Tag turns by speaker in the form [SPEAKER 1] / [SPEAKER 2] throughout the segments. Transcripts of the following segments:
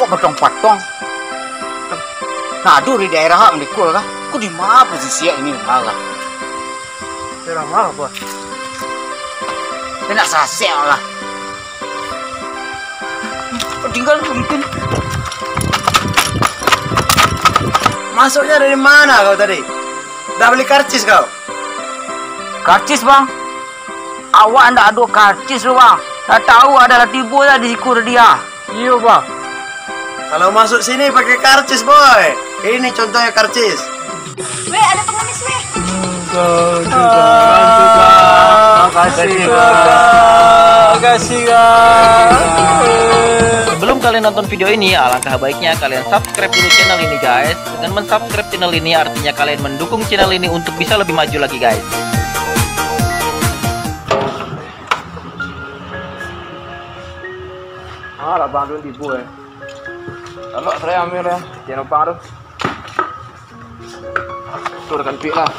[SPEAKER 1] Kok patong-patong? Nado di daerah hak mendikul kah? Kok di mana posisi ini malah?
[SPEAKER 2] Daerah mana, Bos?
[SPEAKER 1] Enak sasek lah. Tinggal mungkin.
[SPEAKER 2] Masuknya dari mana kau tadi? Dah beli karcis kau?
[SPEAKER 1] Karcis bang? Awak ndak ada karcis lu bang. Tak tahu ada tibu lah di sikur dia.
[SPEAKER 2] Iya bang. Kalau masuk sini pakai karcis boy. Ini contohnya karcis.
[SPEAKER 3] Weh, ada pengemis weh.
[SPEAKER 2] Makasih kak.
[SPEAKER 4] Sebelum kalian nonton video ini, alangkah baiknya kalian subscribe dulu channel ini guys. Dengan mensubscribe channel ini artinya kalian mendukung channel ini untuk bisa lebih maju lagi guys.
[SPEAKER 2] Lah bang dulu tipu Kalau saya ambil ya, jangan lupa tuh. Turkan pik lah.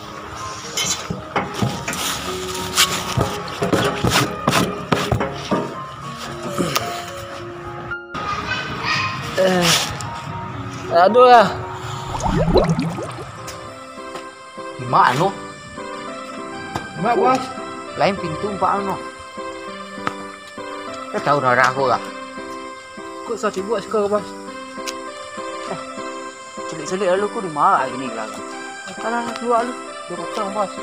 [SPEAKER 2] Aduh lah.
[SPEAKER 1] Gimana lu?
[SPEAKER 2] Mak bos.
[SPEAKER 1] Lain pintu pak anu. Kau tahu darah aku lah.
[SPEAKER 2] Kok saya sibuk sekarang bos?
[SPEAKER 1] Celik-celik lu kok di mana ini lah?
[SPEAKER 2] Alah keluar lu. Dia potong bos.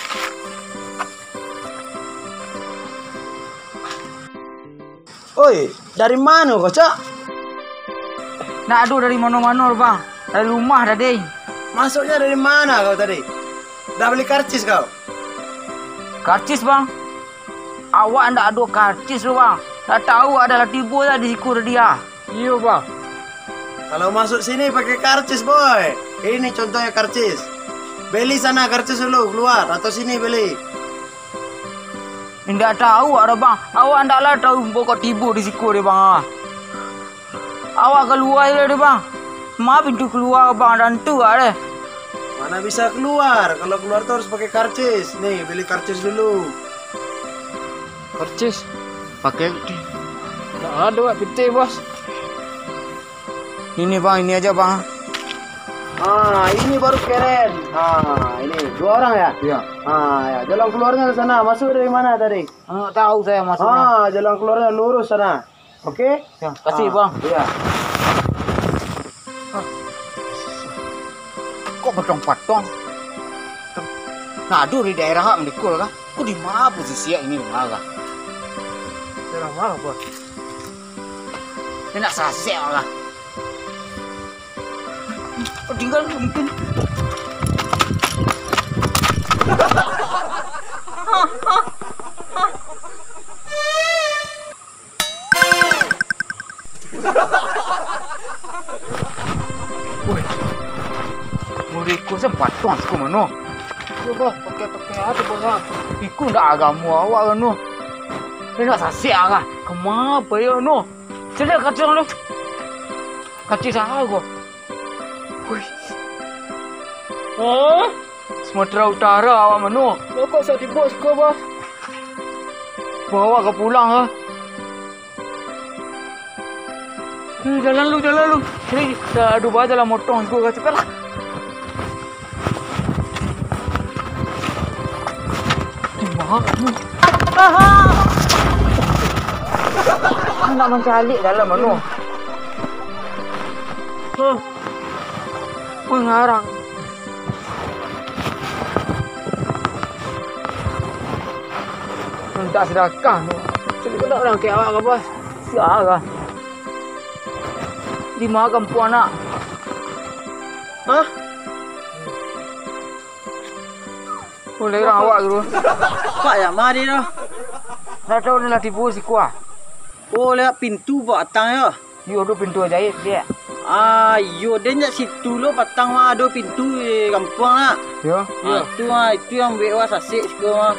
[SPEAKER 2] Oi, dari mana kau cak?
[SPEAKER 1] Nak adu dari mana-mana bang. Dari rumah tadi.
[SPEAKER 2] Masuknya dari mana kau tadi? Dah beli karcis kau?
[SPEAKER 1] Karcis bang? Awak ndak ada karcis lu bang. Tak tahu ada tibu lah di sikur dia.
[SPEAKER 2] Iya bang. Kalau masuk sini pakai karcis boy. Ini contohnya karcis. Beli sana karcis dulu keluar atau sini beli.
[SPEAKER 1] Ndak tahu ada bang. Awak ndaklah tahu pokok tibu di sikur dia bang. Awak keluar je deh bang. Ma pintu keluar bang dan tu ada.
[SPEAKER 2] Mana bisa keluar? Kalau keluar tuh harus pakai karcis. Nih beli karcis dulu.
[SPEAKER 1] Karcis? Pakai
[SPEAKER 2] Nggak ada Pak, piti bos.
[SPEAKER 1] ini bang, ini aja bang.
[SPEAKER 2] Ini baru keren. Ini 2 orang ya?
[SPEAKER 1] Iya.
[SPEAKER 2] Ya, jalan keluarnya ke sana. Masuk dari mana tadi?
[SPEAKER 1] Nggak tahu saya masuknya.
[SPEAKER 2] Jalan keluarnya lurus sana. Oke?
[SPEAKER 1] Ya, kasih bang.
[SPEAKER 2] Iya.
[SPEAKER 1] Kok patong-patong? Nado di daerah hak mendikul kah? Kok di mana posisi ini malah?
[SPEAKER 2] Daerah mana bos?
[SPEAKER 1] Enak sasek lah. Tinggal mungkin. Woi, muridku sepatong aku mana?
[SPEAKER 2] Coba pakai apa bos?
[SPEAKER 1] Iku ndak agama awak kan no. Enak sasek lah. Kenapa ya no? Celik kacang lu. Kacang sah aku. Wih. Sumatera Utara awak mana?
[SPEAKER 2] Kok saya tipu ke bos?
[SPEAKER 1] Bawa ke pulang ha. Jalan lu. Sini, aduh baca lah motong gua cepet lah. Di mana kamu? Nak mencari dalam mana? Mengarang. Minta sedekah tu.
[SPEAKER 2] Jadi kau nak orang kayak awak ke bos?
[SPEAKER 1] Siapa lah? Di mana kampung anak?
[SPEAKER 2] Hah?
[SPEAKER 1] Boleh orang awak dulu.
[SPEAKER 2] Pak ya, mari dah.
[SPEAKER 1] Dah tahu ni lah tipu si kuah.
[SPEAKER 2] Oh, lihat pintu batang ya.
[SPEAKER 1] Yo tu pintu ajaib dia.
[SPEAKER 2] Yo dia nak situ lo batang mah ada pintu di kampung nak.
[SPEAKER 1] Yo.
[SPEAKER 2] Itu yang bewa sasik sekarang.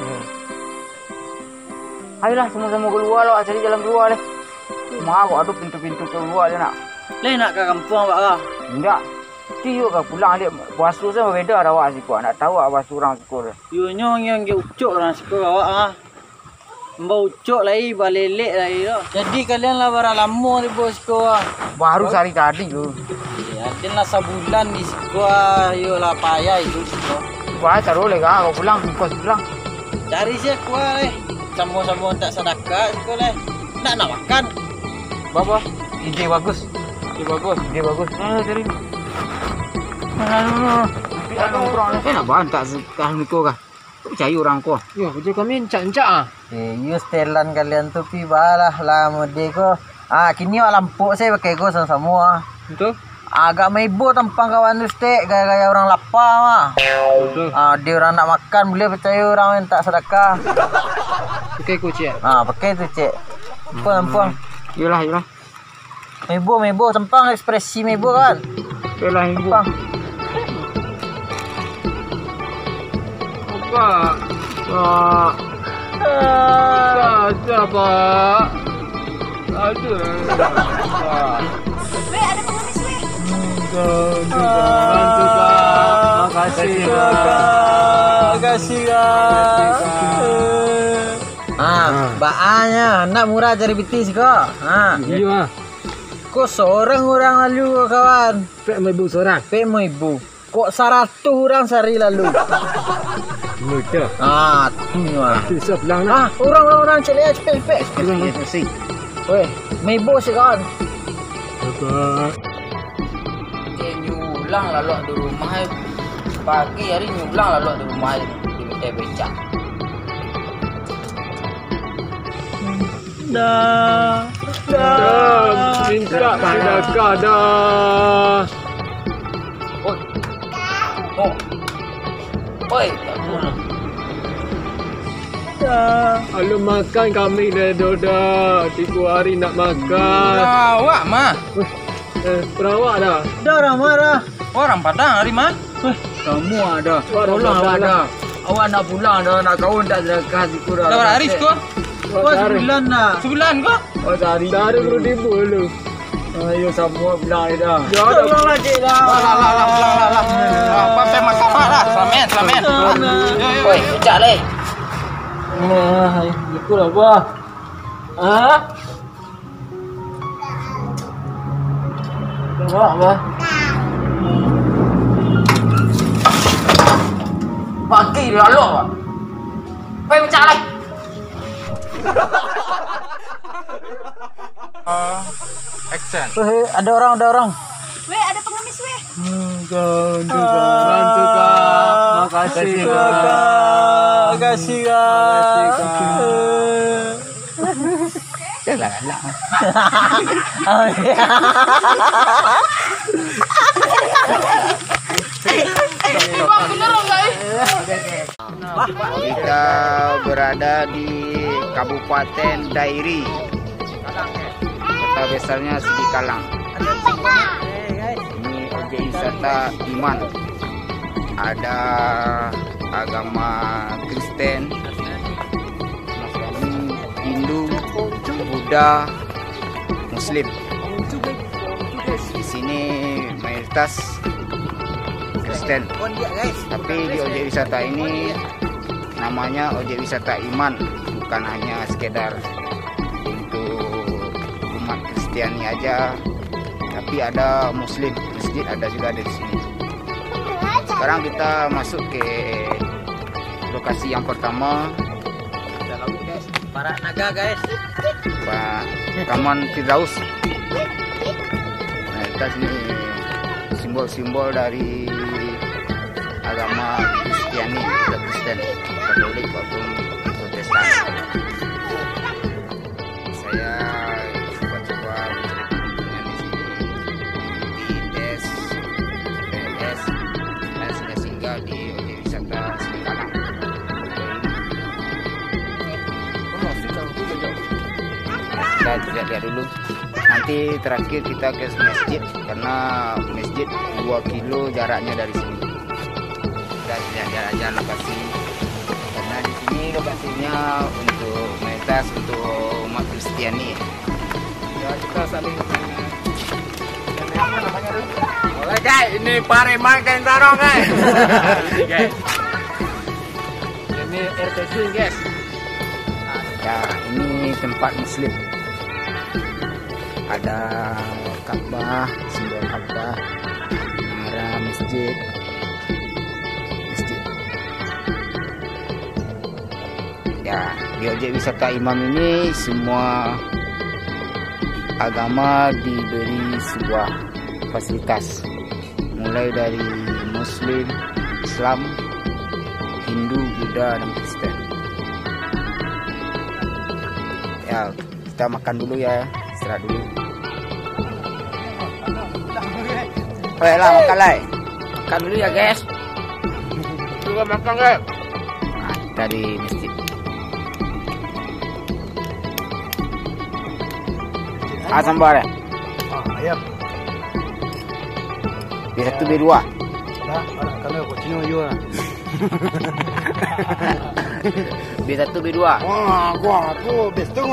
[SPEAKER 1] Ayolah sama-sama keluar lah, cari jalan keluar deh. Mak aku ada pintu-pintu keluar je nak.
[SPEAKER 2] Lain nak ke kampung awak lah.
[SPEAKER 1] Enggak. Tiyo ke pulang dia. Basuh saya beda ada awak si kuah. Nak tahu awak basuh orang sekolah.
[SPEAKER 2] Yo yang ucuk orang sekolah awak ah.
[SPEAKER 5] Baucok lagi, balelek lagi tu. Jadi kalian lah barang lama di bosku.
[SPEAKER 1] Baru sehari tadi tu.
[SPEAKER 5] Ya, lah sebulan di sekolah. Yolah payah itu sekolah.
[SPEAKER 1] Wah, taruh lagi kau pulang, kau pulang.
[SPEAKER 5] Cari sih kuah leh. Sambung-sambung tak sedekah sekolah. Nak makan.
[SPEAKER 1] Bapa, ide bagus. Ide bagus. Cari. Nak bantak sekarang ni kau kah? Percaya orang kau.
[SPEAKER 5] Yo, kerja kami encak-encak ah. You setelan kalian tu pi balah lah mode ko. Kini awak lampuk saya pakai go sama-sama.
[SPEAKER 1] Betul?
[SPEAKER 5] Agak mebo tampang kawan tu stek gaya-gaya orang lapar mah.
[SPEAKER 1] Betul.
[SPEAKER 5] Dia orang nak makan boleh percaya orang yang tak sedekah.
[SPEAKER 1] Pakai kucing.
[SPEAKER 5] Pakai tu cik. Ampun.
[SPEAKER 1] Yalah.
[SPEAKER 5] Mebo tampang ekspresi mebo kan.
[SPEAKER 1] Yalah ibu.
[SPEAKER 5] Tampang.
[SPEAKER 1] Pak. Pak. Aduh.
[SPEAKER 3] Weh, ada pengemis weh.
[SPEAKER 5] Makasih baanya nak murah cari betis kok.
[SPEAKER 1] Iya.
[SPEAKER 5] Kok seorang orang lalu kawan?
[SPEAKER 1] Pek mau ibu seorang.
[SPEAKER 5] Pek mau ibu. Kok 100 orang sehari lalu?
[SPEAKER 1] Muda.
[SPEAKER 5] Tu ni mah.
[SPEAKER 1] Bisa pulang nak.
[SPEAKER 5] Orang cepat.
[SPEAKER 1] Terima.
[SPEAKER 5] Weh, mebo sih kawan.
[SPEAKER 1] Apa?
[SPEAKER 5] Nyulang lalu di rumah. Pagi hari nyulang lalu di rumah di minta becak.
[SPEAKER 1] Dah. Minta sedekah dah.
[SPEAKER 5] Oi, tak guna.
[SPEAKER 1] Alu makan kami dah 3 hari nak makan.
[SPEAKER 5] Awak mah.
[SPEAKER 1] Perawak dah.
[SPEAKER 5] Dah marah. Orang Padang hari mah.
[SPEAKER 1] Kamu ada.
[SPEAKER 5] Tolong awak dah. Awak nak pulang dah, nak kawin tak sedekah siku dah.
[SPEAKER 6] Berapa hari kau?
[SPEAKER 5] Sebulan dah.
[SPEAKER 6] Sebulan kau?
[SPEAKER 1] Oh, dari dulu.
[SPEAKER 5] Ayo semua pulang dah.
[SPEAKER 1] Tolonglah
[SPEAKER 5] cik dah.
[SPEAKER 6] Apa saya makan lah? Selamat.
[SPEAKER 5] Oi, becak leh. Ikut apa? Apa? Pagi dia lalu apa? Pergi becak leh.
[SPEAKER 6] Action.
[SPEAKER 5] Ada orang.
[SPEAKER 3] Weh, ada pengemis weh.
[SPEAKER 1] Bantu kak. Makasih kak.
[SPEAKER 5] Jalan.
[SPEAKER 7] Kita berada di Kabupaten Dairi. Kota besarnya Sidikalang. Ini objek wisata iman. Ada agama Kristen, Hindu, Buddha, Muslim. Di sini mayoritas Kristen. Tapi di objek wisata ini namanya objek wisata iman, bukan hanya sekedar untuk umat Kristiani aja, tapi ada Muslim, masjid ada juga di sini. Sekarang kita masuk ke lokasi yang pertama.
[SPEAKER 5] Para naga guys.
[SPEAKER 7] Pak Taman Firdaus. Nah, kita sini simbol-simbol dari agama Kristiani, Kristen, Katolik maupun Protestan. Saya coba dengan di sini di tes PNS dan sudah singgah di objek wisata Sidikalang. Kita lihat dulu. Nanti terakhir kita ke masjid karena masjid 2 kilo jaraknya dari sini. Kita lihat aja lokasi. Karena di sini lokasinya untuk mayoritas untuk umat Kristiani. Ya, kita saling
[SPEAKER 6] Boleh guys, ini Pareman kain tarong guys. Ini RTC guys.
[SPEAKER 7] Ya, ini tempat Muslim. Ada Ka'bah, simbol Ka'bah, menara masjid. Ya, di objek wisata Imam ini semua agama diberi sebuah fasilitas, mulai dari Muslim, Islam, Hindu, Buddha, dan Kristen. Ya, kita makan dulu ya, istirahat dulu. Baiklah, makan lah. Makan dulu ya guys.
[SPEAKER 6] Juga makan guys.
[SPEAKER 7] Nah, kita di masjid. Sambar ya?
[SPEAKER 2] Ayam.
[SPEAKER 7] B1 B2.
[SPEAKER 2] Dah, kami aku Cino juga.
[SPEAKER 7] B1 B2.
[SPEAKER 2] Wah, aku bestung.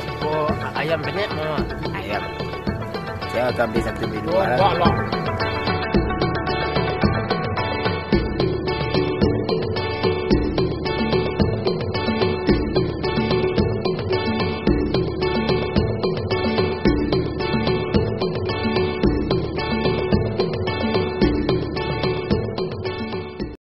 [SPEAKER 6] Ayam benek.
[SPEAKER 7] Ayam. Saya akan B1 B2
[SPEAKER 6] Wah,
[SPEAKER 7] lah.
[SPEAKER 6] lah.